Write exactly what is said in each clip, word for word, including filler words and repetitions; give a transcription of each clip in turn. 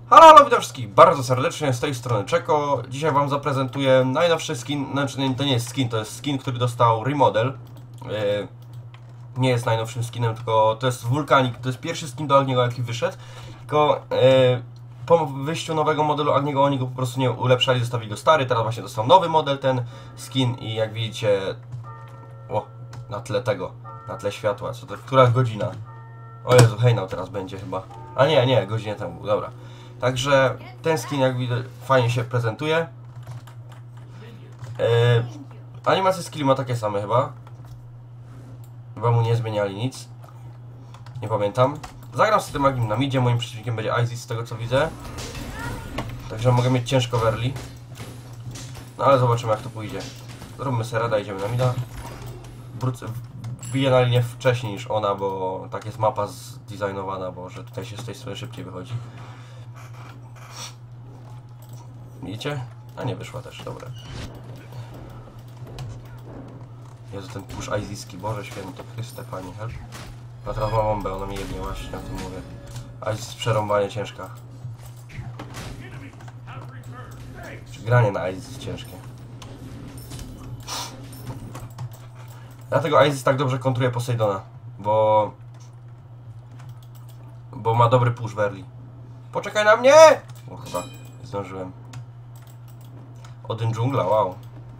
Halo, halo, witam wszystkich bardzo serdecznie, z tej strony Czeko. Dzisiaj wam zaprezentuję najnowszy skin, znaczy to nie jest skin, to jest skin, który dostał remodel. Yy, nie jest najnowszym skinem, tylko to jest Wulkanik, to jest pierwszy skin do Agniego, jaki wyszedł. Tylko yy, po wyjściu nowego modelu Agniego oni go po prostu nie ulepszali, zostawili go stary, teraz właśnie dostał nowy model ten skin i jak widzicie... O, na tle tego, na tle światła, co to, która godzina? O Jezu, hejnał teraz będzie chyba. A nie, nie, godzinę temu, dobra. Także ten skin, jak widać, fajnie się prezentuje. Yy, animacje skilli ma takie same chyba. Chyba mu nie zmieniali nic. Nie pamiętam. Zagram z tym Agnim na midzie, moim przeciwnikiem będzie Isis z tego co widzę. Także mogę mieć ciężko w early. No ale zobaczymy jak to pójdzie. Zróbmy sobie rada, idziemy na mida. Wrócę, wbiję na linię wcześniej niż ona, bo tak jest mapa zdesignowana, bo że tutaj się z tej strony szybciej wychodzi. Widzicie? A nie wyszła też, dobra. Jezu, ten push Isiski, Boże święty, Chryste, Pani, help. No teraz mam bombę, ona mi jebnie właśnie, o tym mówię. Isis przerąbanie ciężka. Granie na Isis jest ciężkie. Dlatego Isis tak dobrze kontruje Poseidona, bo... Bo ma dobry push w early. Poczekaj na mnie! Kurwa, nie zdążyłem. Odyn dżungla, wow.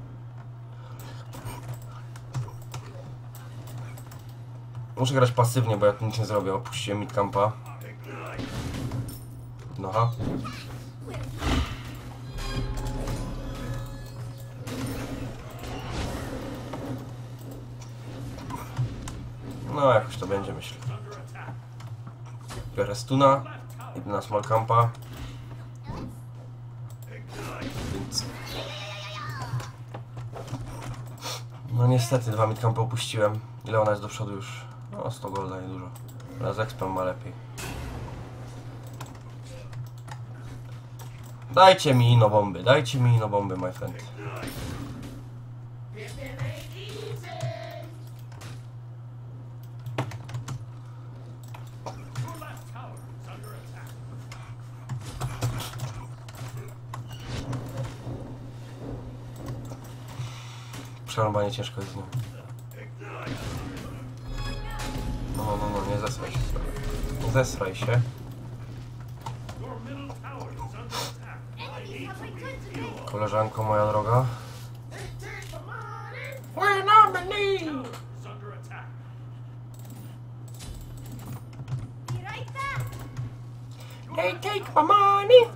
Muszę grać pasywnie, bo ja tu nic nie zrobię. Opuściłem midcampa. No ha. No jakoś to będzie, myślę. Biorę stuna. Idę na small campa. Więc... No niestety dwa midcampy opuściłem. Ile ona jest do przodu już? No sto golda, nie dużo. Ale z expem ma lepiej. Dajcie mi ino bomby, dajcie mi ino bomby, my friend. Przerąbanie ciężko jest z nim. No, no, no, no, nie zesraj się sobie. Nie zesraj się. Koleżanko moja droga. They take my money.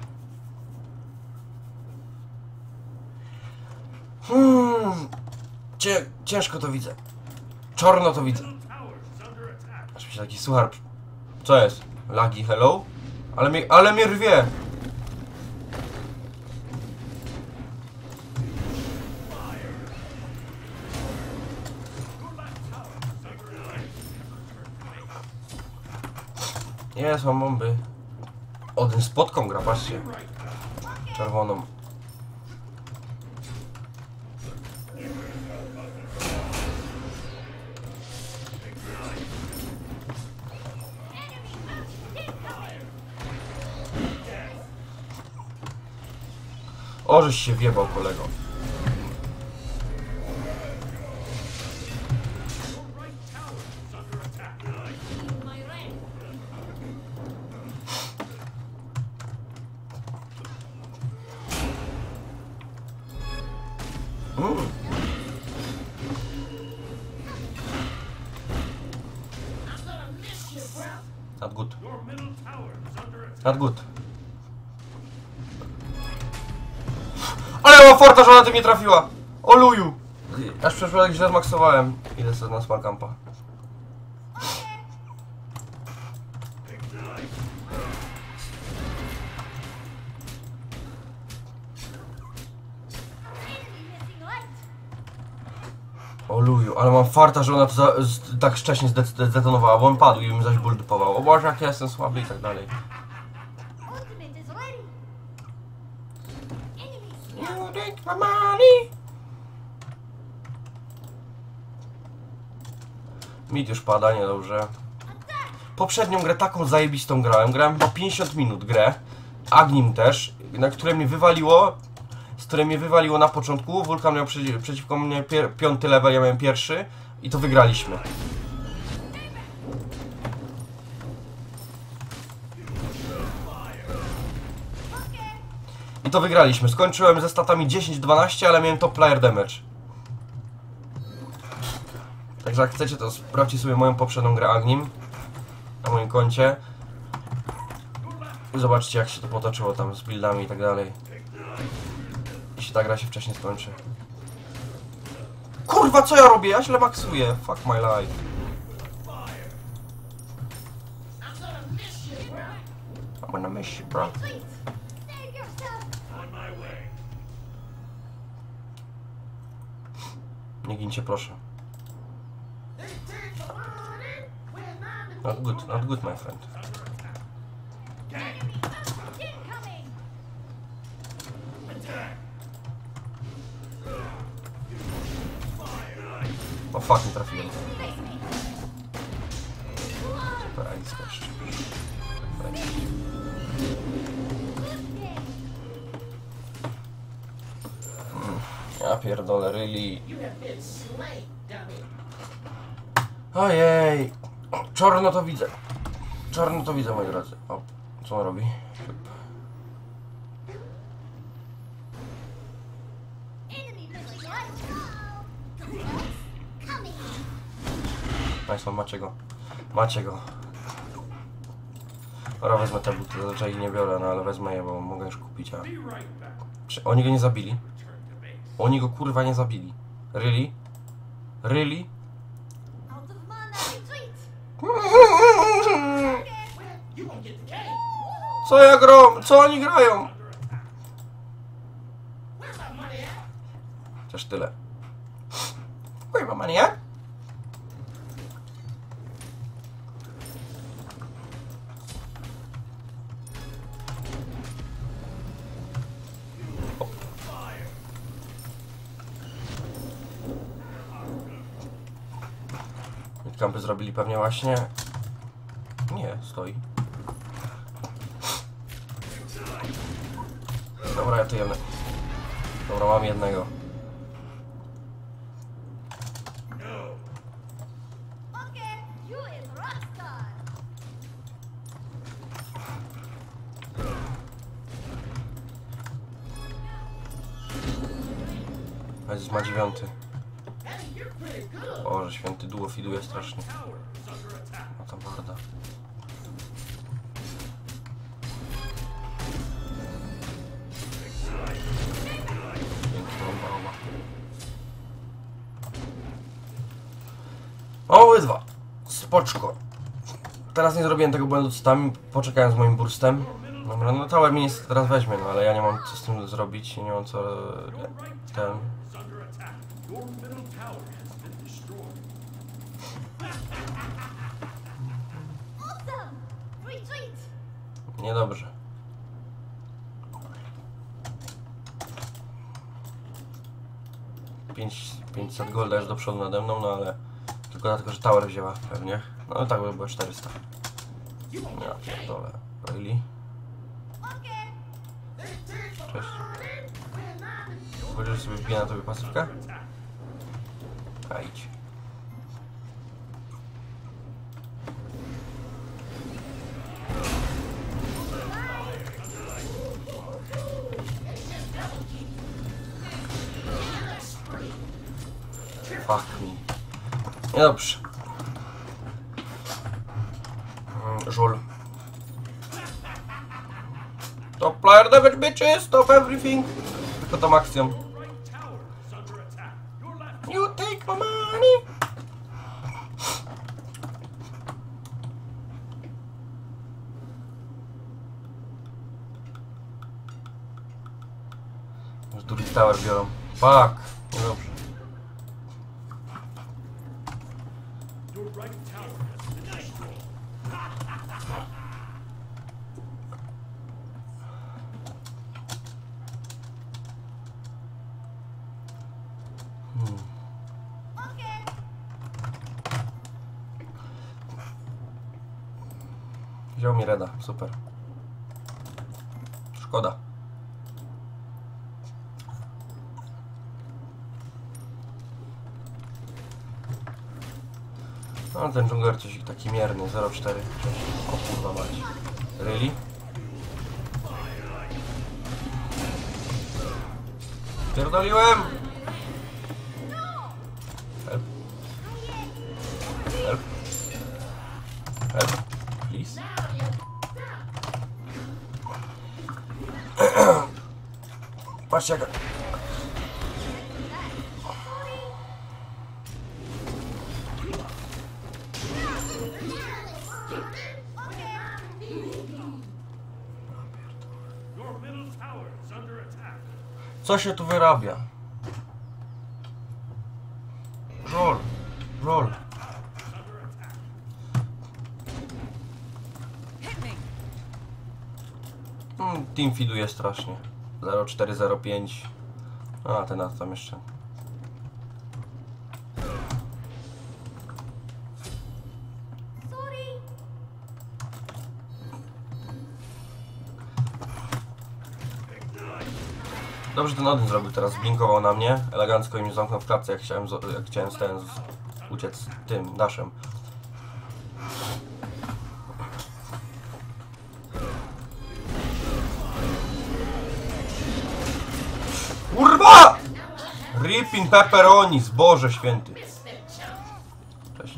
Hmm. Cię, ciężko to widzę. Czarno to widzę. Aż mi się taki suchar... Co jest? Lagi, hello? Ale mnie, ale mnie rwie! Jest, mam bomby. Odyn z podką gra, patrzcie. Czerwoną. O, żeś się wjebał, kolego. Mm. Not good. Not good. Ale mam forta, że ona tym nie trafiła! O luju! Aż przeszło źle zmaksowałem. Idę sobie na small campa. O luju, ale mam farta, że ona to za, z, tak wcześnie zdetonowała, bo on padł i bym zaś ból dupował. O Boże, jak ja jestem słaby i tak dalej. Mid już pada, niedobrze. Poprzednią grę taką zajebistą grałem, grałem chyba pięćdziesiąt minut grę. Agnim też, na które mnie wywaliło, z które mnie wywaliło na początku. Wulkan miał przeci przeciwko mnie piąty level, ja miałem pierwszy i to wygraliśmy. I to wygraliśmy. Skończyłem ze statami dziesięć dwanaście, ale miałem top player damage. Także jak chcecie, to sprawdźcie sobie moją poprzednią grę Agnim na moim koncie. Zobaczcie, jak się to potoczyło tam z buildami i tak dalej. Jeśli ta gra się wcześniej skończy. Kurwa, co ja robię? Ja źle maksuję. Fuck my life. I'm gonna miss you, bro. Nie gincie, proszę. Not good, not good, my friend. O fuck, nie trafiłem. Super, Alice jeszcze. Ja pierdolę, really. Ojej. Czarno to widzę. Czarno to widzę, moi drodzy. O, co on robi? Państwo, macie go. Macie go. Dobra, wezmę te buty. Zazwyczaj nie biorę, no ale wezmę je, bo mogę już kupić, a... Czy oni go nie zabili? Oni go kurwa nie zabili. Really? Really? Co ja gram? Co oni grają? Chociaż tyle. Where my money at? Kampy zrobili pewnie właśnie. Nie, stoi. Dobra, ja tu jedno. Dobra, mam jednego. Jezus, ma dziewiąty. Boże święty, duo fiduje strasznie. No ta barda. Piękna bomba. O, łydwa. Spoczko. Teraz nie zrobiłem tego błędu z tam, poczekałem z moim burstem. Dobra, no tower mnie niestety teraz weźmie, no ale ja nie mam co z tym zrobić, nie mam co... ten... Niedobrze. pięćset golda jest do przodu nade mną, no ale tylko dlatego, że tower wzięła pewnie. No tak by było czterysta. Ja pierdolę. Really? Cześć. Powiedziesz sobie wbije na tobie pasywkę? A idź. Fuck me. Niedobrze. Żul. Top player damage bitches, stop everything. Tylko tą akcją. You take my money. Już drugi tower biorą. Fuck. Niedobrze. Wziął mi reda, super. Szkoda. No ten dżungler coś taki mierny, zero cztery. O kurwa mać. Really? Pierdoliłem! Help. Help. Help. Please. Patrzcie jaka... Co się tu wyrabia? Roll, roll. Hmm, team feeduje strasznie. zero cztery zero pięć. A, ten nas tam jeszcze. Dobrze ten Odin zrobił teraz, blinkował na mnie, elegancko i mnie zamknął w klatce, jak chciałem, jak chciałem z ten, z, uciec tym, daszem. Kurwa! Ripping pepperonis, Boże święty. Cześć.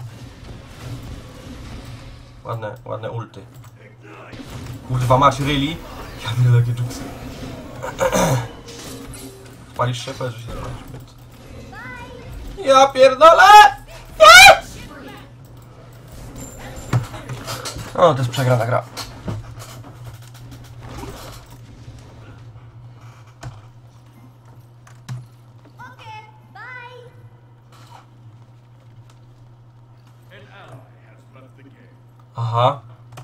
Ładne, ładne ulty. Kurwa mać, really? Ja wiem takie dżuksy. Palisz się? Powiedz, że się palisz. Ja pierdolę! Yes! O, to jest przegrana gra. Aha.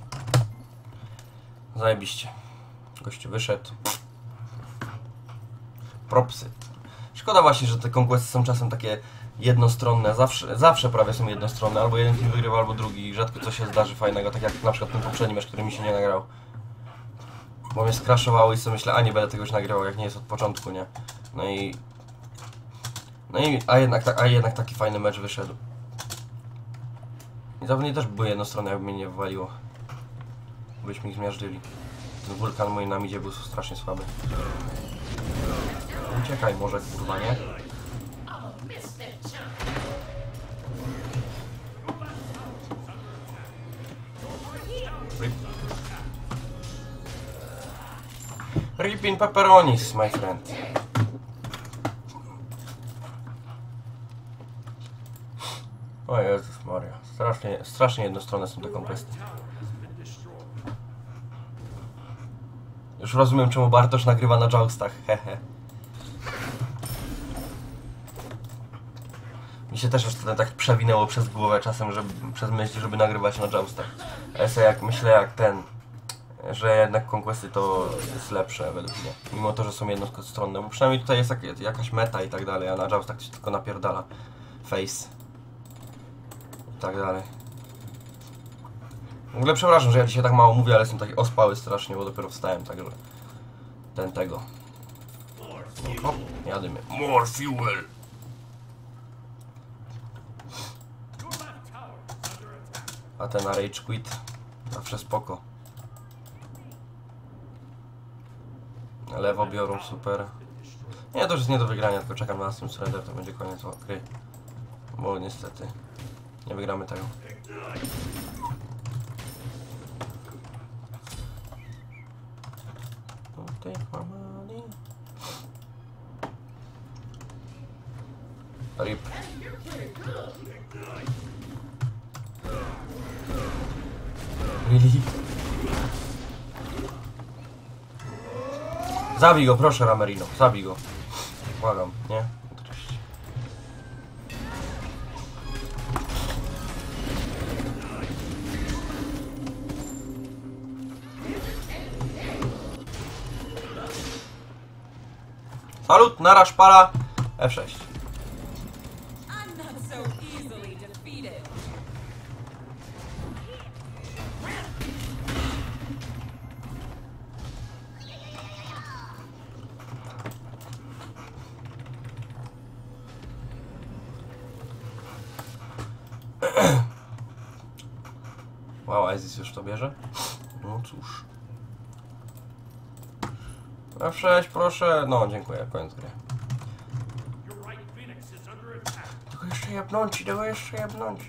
Zajebiście. Gościu wyszedł. Propsy. Szkoda właśnie, że te conquesty są czasem takie jednostronne. Zawsze, zawsze prawie są jednostronne. Albo jeden team wygrywa, albo drugi. Rzadko coś się zdarzy fajnego, tak jak na przykład ten poprzedni mecz, który mi się nie nagrał. Bo mnie skraszowało i sobie myślę, a nie będę tego już nagrywał, jak nie jest od początku, nie? No i... No i... A jednak, a jednak taki fajny mecz wyszedł. I zawodnie też były jednostronne, jakby mnie nie wywaliło. Byśmy ich zmiażdżyli. Ten wulkan mój na midzie był strasznie słaby. Uciekaj może, kurwa, nie? Rip. Ripping pepperonis, my friend. O Jezus Maria, strasznie, strasznie jednostronne są te conquesty. Już rozumiem, czemu Bartosz nagrywa na joustach, hehe. Mi się też już wtedy tak przewinęło przez głowę czasem, żeby, przez myśl, żeby nagrywać na joustach. Ale sobie jak myślę jak ten, że jednak conquesty to jest lepsze według mnie. Mimo to, że są jednostronne, bo przynajmniej tutaj jest jak, jakaś meta i tak dalej, a na joustach się tylko napierdala face. I tak dalej. W ogóle przepraszam, że ja dzisiaj tak mało mówię, ale jestem taki ospały strasznie, bo dopiero wstałem, także ten tego. O, jadymy. More fuel! A ten na rage quit zawsze spoko. Lewo biorą, super. Nie, to już jest nie do wygrania, tylko czekam na następny surrender, to będzie koniec gry. Bo niestety nie wygramy tego. Rip. Really? Zabij go, proszę, Ramerino, zabij go. Błagam, nie? Oczywiście. Salut, nara, szpala, F sześć. Wow, Isis już to bierze? No cóż. F sześć, proszę. No, dziękuję, koniec gry. Tylko jeszcze jebnąć, tego jeszcze jebnąć.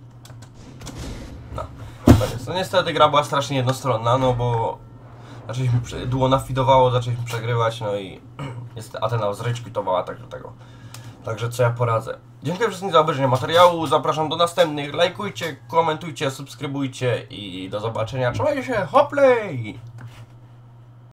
No, koniec. No niestety gra była strasznie jednostronna, no bo zaczęliśmy, długo nafidowało, zaczęliśmy przegrywać, no i niestety Athena zrekwitowała tak do tego. Także co ja poradzę. Dziękuję wszystkim za obejrzenie materiału, zapraszam do następnych, lajkujcie, komentujcie, subskrybujcie i do zobaczenia. Trzymajcie się, hoplej!